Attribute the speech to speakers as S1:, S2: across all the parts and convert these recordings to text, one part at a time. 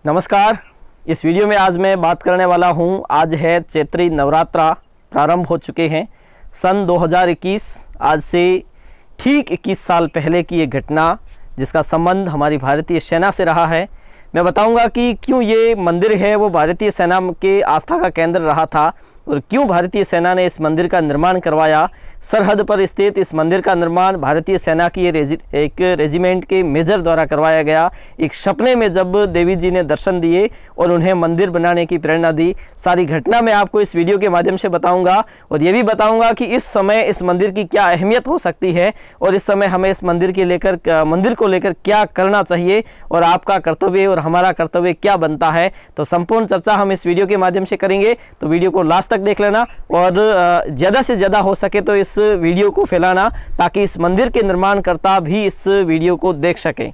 S1: नमस्कार। इस वीडियो में आज मैं बात करने वाला हूं। आज है चैत्री नवरात्रा प्रारंभ हो चुके हैं। सन 2021 आज से ठीक 21 साल पहले की ये घटना जिसका संबंध हमारी भारतीय सेना से रहा है। मैं बताऊंगा कि क्यों ये मंदिर है वो भारतीय सेना के आस्था का केंद्र रहा था और क्यों भारतीय सेना ने इस मंदिर का निर्माण करवाया। सरहद पर स्थित इस मंदिर का निर्माण भारतीय सेना की एक रेजिमेंट के मेजर द्वारा करवाया गया। एक सपने में जब देवी जी ने दर्शन दिए और उन्हें मंदिर बनाने की प्रेरणा दी। सारी घटना मैं आपको इस वीडियो के माध्यम से बताऊंगा और ये भी बताऊंगा कि इस समय इस मंदिर की क्या अहमियत हो सकती है और इस समय हमें इस मंदिर को लेकर क्या करना चाहिए और आपका कर्तव्य और हमारा कर्तव्य क्या बनता है। तो संपूर्ण चर्चा हम इस वीडियो के माध्यम से करेंगे, तो वीडियो को लास्ट तक देख लेना और ज़्यादा से ज़्यादा हो सके तो इस वीडियो को फैलाना ताकि इस मंदिर के निर्माणकर्ता भी इस वीडियो को देख सकें।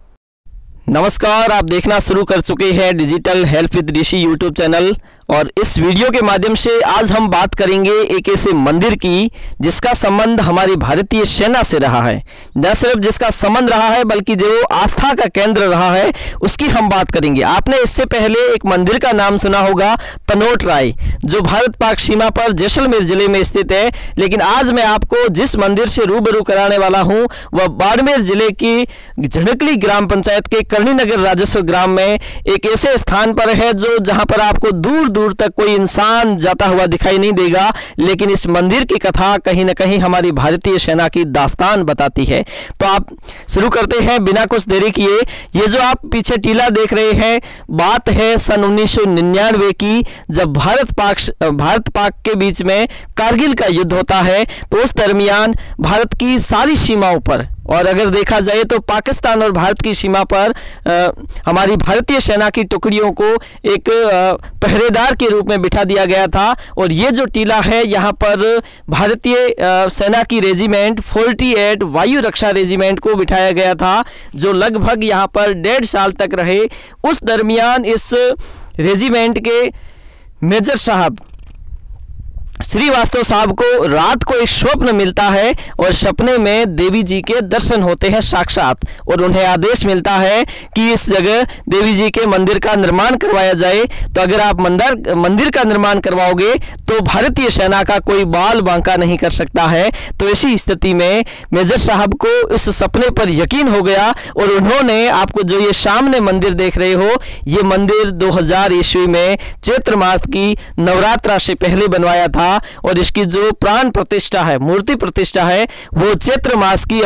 S1: नमस्कार, आप देखना शुरू कर चुके हैं digital help with Rishi YouTube channel और इस वीडियो के माध्यम से आज हम बात करेंगे एक ऐसे मंदिर की जिसका संबंध हमारी भारतीय सेना से रहा है। न सिर्फ जिसका संबंध रहा है बल्कि जो आस्था का केंद्र रहा है उसकी हम बात करेंगे। आपने इससे पहले एक मंदिर का नाम सुना होगा तनोट राय, जो भारत पाक सीमा पर जैसलमेर जिले में स्थित है। लेकिन आज मैं आपको जिस मंदिर से रूबरू कराने वाला हूँ वह बाड़मेर जिले की झड़कली ग्राम पंचायत के करनीनगर राजस्व ग्राम में एक ऐसे स्थान पर है जो जहाँ पर आपको दूर दूर तक कोई इंसान जाता हुआ दिखाई नहीं देगा, लेकिन इस मंदिर की कथा कहीं ना कहीं हमारी भारतीय सेना की दास्तान बताती है। तो आप शुरू करते हैं बिना कुछ देरी किए। ये जो आप पीछे टीला देख रहे हैं, बात है सन 1999 की, जब भारत पाक के बीच में कारगिल का युद्ध होता है। तो उस दरमियान भारत की सारी सीमाओं पर और अगर देखा जाए तो पाकिस्तान और भारत की सीमा पर हमारी भारतीय सेना की टुकड़ियों को एक पहरेदार के रूप में बिठा दिया गया था। और ये जो टीला है यहाँ पर भारतीय सेना की रेजिमेंट 48 वायु रक्षा रेजिमेंट को बिठाया गया था, जो लगभग यहाँ पर 1.5 साल तक रहे। उस दरमियान इस रेजिमेंट के मेजर साहब श्रीवास्तव साहब को रात को एक स्वप्न मिलता है और सपने में देवी जी के दर्शन होते हैं साक्षात, और उन्हें आदेश मिलता है कि इस जगह देवी जी के मंदिर का निर्माण करवाया जाए। तो अगर आप मंदिर का निर्माण करवाओगे तो भारतीय सेना का कोई बाल बांका नहीं कर सकता है। तो ऐसी स्थिति में मेजर साहब को इस सपने पर यकीन हो गया और उन्होंने आपको जो ये सामने मंदिर देख रहे हो, ये मंदिर 2000 ईस्वी में चैत्र मास की नवरात्रा से पहले बनवाया था। और इसकी जो प्राण प्रतिष्ठा है, मूर्ति प्रतिष्ठा है, वो चैत्र मास की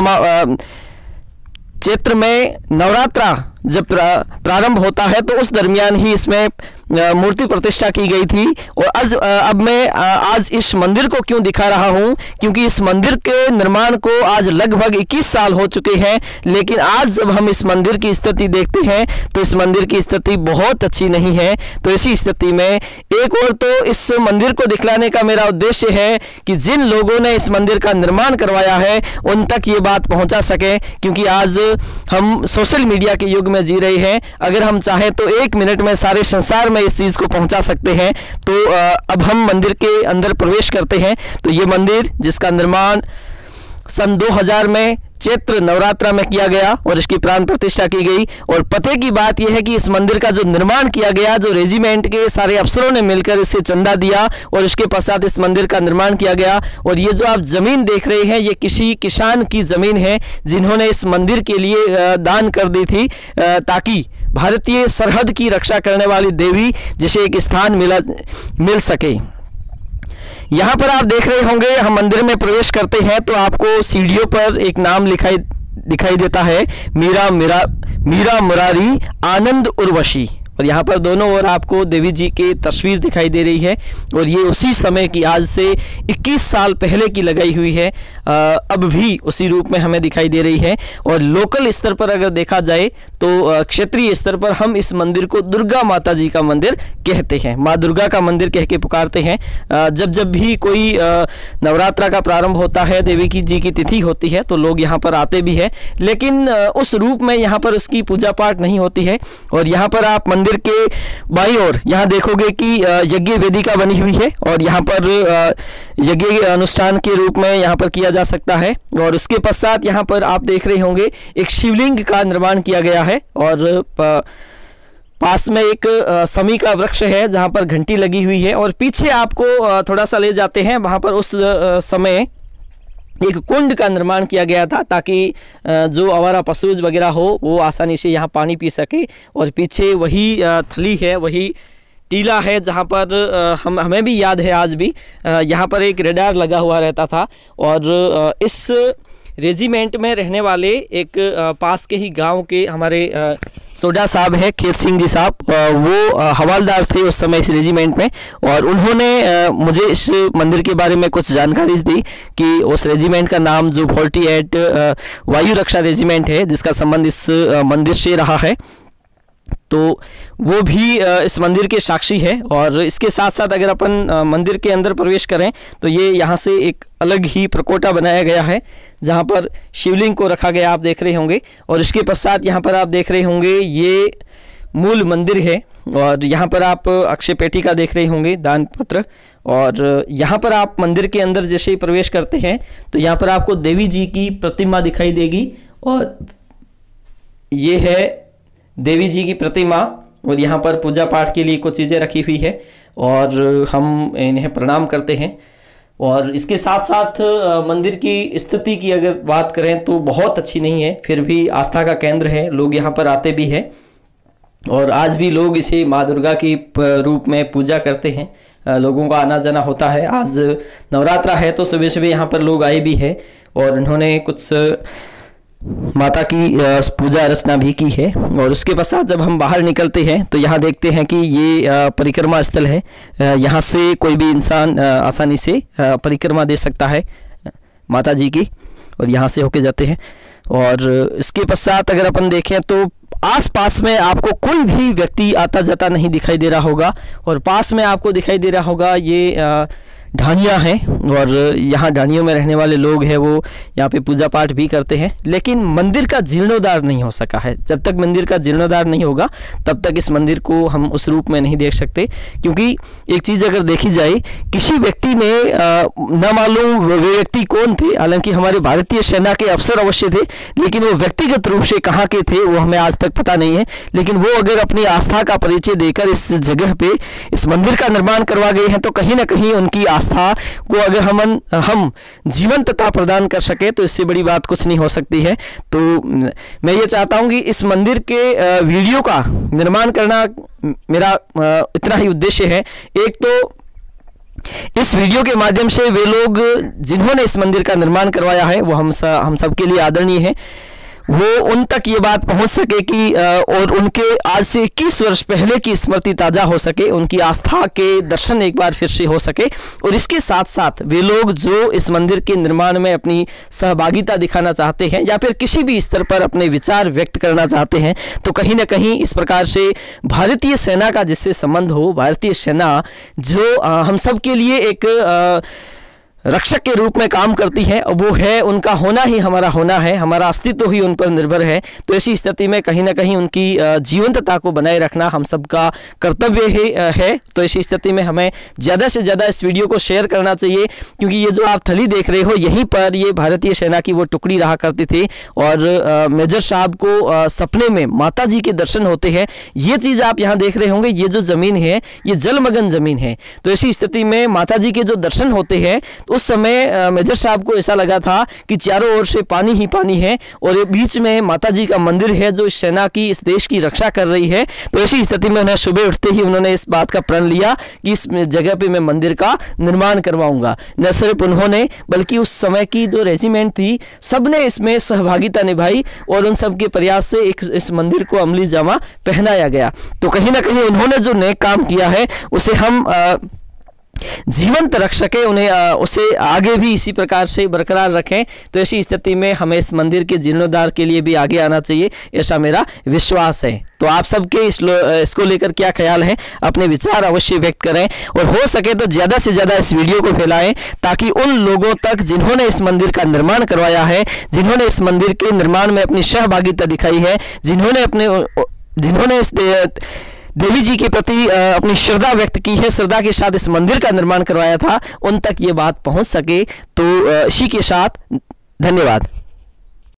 S1: चैत्र में नवरात्रा जब प्रारंभ होता है तो उस दरमियान ही इसमें मूर्ति प्रतिष्ठा की गई थी। और अब मैं आज इस मंदिर को क्यों दिखा रहा हूं, क्योंकि इस मंदिर के निर्माण को आज लगभग 21 साल हो चुके हैं। लेकिन आज जब हम इस मंदिर की स्थिति देखते हैं तो इस मंदिर की स्थिति बहुत अच्छी नहीं है। तो ऐसी स्थिति में एक और तो इस मंदिर को दिखलाने का मेरा उद्देश्य है कि जिन लोगों ने इस मंदिर का निर्माण करवाया है उन तक ये बात पहुंचा सके, क्योंकि आज हम सोशल मीडिया के युग में जी रहे हैं। अगर हम चाहें तो 1 मिनट में सारे संसार में इस चीज को पहुंचा सकते हैं। तो अब हम मंदिर के अंदर प्रवेश करते हैं। तो ये मंदिर जिसका निर्माण सन 2000 में चैत्र नवरात्रा में किया गया और इसकी प्राण प्रतिष्ठा की गई। और पते की बात यह है कि इस मंदिर का जो निर्माण किया गया, जो रेजिमेंट के सारे अफसरों ने मिलकर इसे चंदा दिया और इसके पश्चात इस मंदिर का निर्माण किया गया। और ये जो आप जमीन देख रहे हैं, ये किसी किसान की जमीन है जिन्होंने इस मंदिर के लिए दान कर दी थी, ताकि भारतीय सरहद की रक्षा करने वाली देवी जिसे एक स्थान मिल सके। यहाँ पर आप देख रहे होंगे, हम मंदिर में प्रवेश करते हैं तो आपको सीढ़ियों पर एक नाम दिखाई देता है, मीरा मुरारी आनंद उर्वशी। और यहाँ पर दोनों ओर आपको देवी जी की तस्वीर दिखाई दे रही है और ये उसी समय की, आज से 21 साल पहले की लगाई हुई है। अब भी उसी रूप में हमें दिखाई दे रही है। और लोकल स्तर पर अगर देखा जाए तो क्षेत्रीय स्तर पर हम इस मंदिर को दुर्गा माता जी का मंदिर कहते हैं, माँ दुर्गा का मंदिर कह के पुकारते हैं। जब भी कोई नवरात्रा का प्रारंभ होता है, देवी की जी की तिथि होती है, तो लोग यहाँ पर आते भी हैं, लेकिन उस रूप में यहाँ पर उसकी पूजा पाठ नहीं होती है। और यहाँ पर आप मंदिर के बाईं ओर यहाँ देखोगे कि यज्ञ वेदिका बनी हुई है और यहाँ पर यज्ञ अनुष्ठान के रूप में यहाँ पर किया जा सकता है। और उसके पश्चात यहाँ पर आप देख रहे होंगे एक शिवलिंग का निर्माण किया गया है और पास में एक समी का वृक्ष है जहाँ पर घंटी लगी हुई है, और पीछे आपको थोड़ा सा ले जाते हैं, वहाँ पर उस समय एक कुंड का निर्माण किया गया था ताकि जो आवारा पशु वगैरह हो वो आसानी से यहाँ पानी पी सके। और पीछे वही थली है, वही टीला है जहाँ पर हमें भी याद है आज भी यहाँ पर एक रेडार लगा हुआ रहता था। और इस रेजिमेंट में रहने वाले एक पास के ही गांव के हमारे सोडा साहब है, खेत सिंह जी साहब, वो हवालदार थे उस समय इस रेजिमेंट में, और उन्होंने मुझे इस मंदिर के बारे में कुछ जानकारी दी कि उस रेजिमेंट का नाम जो 48 वायु रक्षा रेजिमेंट है जिसका संबंध इस मंदिर से रहा है, तो वो भी इस मंदिर के साक्षी है। और इसके साथ साथ अगर अपन मंदिर के अंदर प्रवेश करें तो ये यहाँ से एक अलग ही प्रकोटा बनाया गया है जहाँ पर शिवलिंग को रखा गया, आप देख रहे होंगे। और इसके पश्चात यहाँ पर आप देख रहे होंगे ये मूल मंदिर है, और यहाँ पर आप अक्षय पेटी का देख रहे होंगे दान पत्र। और यहाँ पर आप मंदिर के अंदर जैसे ही प्रवेश करते हैं तो यहाँ पर आपको देवी जी की प्रतिमा दिखाई देगी, और ये है देवी जी की प्रतिमा, और यहाँ पर पूजा पाठ के लिए कुछ चीज़ें रखी हुई है और हम इन्हें प्रणाम करते हैं। और इसके साथ साथ मंदिर की स्थिति की अगर बात करें तो बहुत अच्छी नहीं है, फिर भी आस्था का केंद्र है, लोग यहाँ पर आते भी हैं और आज भी लोग इसे माँ दुर्गा की रूप में पूजा करते हैं। लोगों का आना जाना होता है। आज नवरात्रा है तो सुबह सुबह यहाँ पर लोग आए भी हैं और इन्होंने कुछ माता की पूजा अर्चना भी की है। और उसके पश्चात जब हम बाहर निकलते हैं तो यहाँ देखते हैं कि ये परिक्रमा स्थल है, यहाँ से कोई भी इंसान आसानी से परिक्रमा दे सकता है माता जी की, और यहाँ से होके जाते हैं। और इसके पश्चात अगर अपन देखें तो आसपास में आपको कोई भी व्यक्ति आता जाता नहीं दिखाई दे रहा होगा, और पास में आपको दिखाई दे रहा होगा ये ढानियाँ हैं, और यहाँ ढानियों में रहने वाले लोग हैं वो यहाँ पे पूजा पाठ भी करते हैं। लेकिन मंदिर का जीर्णोद्धार नहीं हो सका है। जब तक मंदिर का जीर्णोद्धार नहीं होगा तब तक इस मंदिर को हम उस रूप में नहीं देख सकते, क्योंकि एक चीज़ अगर देखी जाए, किसी व्यक्ति ने न मालूम वे व्यक्ति कौन थे, हालांकि हमारे भारतीय सेना के अफसर अवश्य थे, लेकिन वो व्यक्तिगत रूप से कहाँ के थे वो हमें आज तक पता नहीं है। लेकिन वो अगर अपनी आस्था का परिचय देकर इस जगह पे इस मंदिर का निर्माण करवा गए हैं तो कहीं ना कहीं उनकी आस्था को अगर हम जीवंतता प्रदान कर सके तो इससे बड़ी बात कुछ नहीं हो सकती है। तो मैं ये चाहता हूं कि इस मंदिर के वीडियो का निर्माण करना मेरा इतना ही उद्देश्य है। एक तो इस वीडियो के माध्यम से वे लोग जिन्होंने इस मंदिर का निर्माण करवाया है वो हम सब के लिए आदरणीय है, वो उन तक ये बात पहुंच सके कि और उनके आज से 21 वर्ष पहले की स्मृति ताज़ा हो सके, उनकी आस्था के दर्शन एक बार फिर से हो सके। और इसके साथ साथ वे लोग जो इस मंदिर के निर्माण में अपनी सहभागिता दिखाना चाहते हैं या फिर किसी भी स्तर पर अपने विचार व्यक्त करना चाहते हैं, तो कहीं ना कहीं इस प्रकार से भारतीय सेना का जिससे संबंध हो, भारतीय सेना जो हम सब के लिए एक रक्षक के रूप में काम करती है, वो है उनका होना ही हमारा होना है, हमारा अस्तित्व ही उन पर निर्भर है। तो ऐसी स्थिति में कहीं ना कहीं उनकी जीवंतता को बनाए रखना हम सबका कर्तव्य है। तो ऐसी स्थिति में हमें ज़्यादा से ज़्यादा इस वीडियो को शेयर करना चाहिए, क्योंकि ये जो आप थली देख रहे हो यहीं पर ये भारतीय सेना की वो टुकड़ी रहा करती थी और मेजर साहब को सपने में माता जी के दर्शन होते हैं। ये चीज़ आप यहाँ देख रहे होंगे, ये जो ज़मीन है ये जलमग्न ज़मीन है। तो ऐसी स्थिति में माता जी के जो दर्शन होते हैं उस समय मेजर साहब को ऐसा लगा था कि चारों ओर से पानी ही पानी है और ये बीच में माता जी का मंदिर है जो इस सेना की, इस देश की रक्षा कर रही है। तो ऐसी स्थिति में उन्हें सुबह उठते ही उन्होंने इस बात का प्रण लिया कि इस जगह पे मैं मंदिर का निर्माण करवाऊंगा। न सिर्फ उन्होंने बल्कि उस समय की जो रेजिमेंट थी सबने इसमें सहभागिता निभाई और उन सब के प्रयास से इस मंदिर को अमली जामा पहनाया गया। तो कहीं ना कहीं उन्होंने जो नेक काम किया है उसे हम जीवंत रख सके, उन्हें उसे आगे भी इसी प्रकार से बरकरार रखें। तो ऐसी स्थिति में हमें इस मंदिर के जीर्णोद्धार के लिए भी आगे आना चाहिए, ऐसा मेरा विश्वास है। तो आप सबके इसको लेकर क्या ख्याल है, अपने विचार अवश्य व्यक्त करें और हो सके तो ज़्यादा से ज़्यादा इस वीडियो को फैलाएं ताकि उन लोगों तक जिन्होंने इस मंदिर का निर्माण करवाया है, जिन्होंने इस मंदिर के निर्माण में अपनी सहभागिता दिखाई है, जिन्होंने इस देवी जी के प्रति अपनी श्रद्धा व्यक्त की है, श्रद्धा के साथ इस मंदिर का निर्माण करवाया था, उन तक ये बात पहुंच सके। तो इसी के साथ धन्यवाद।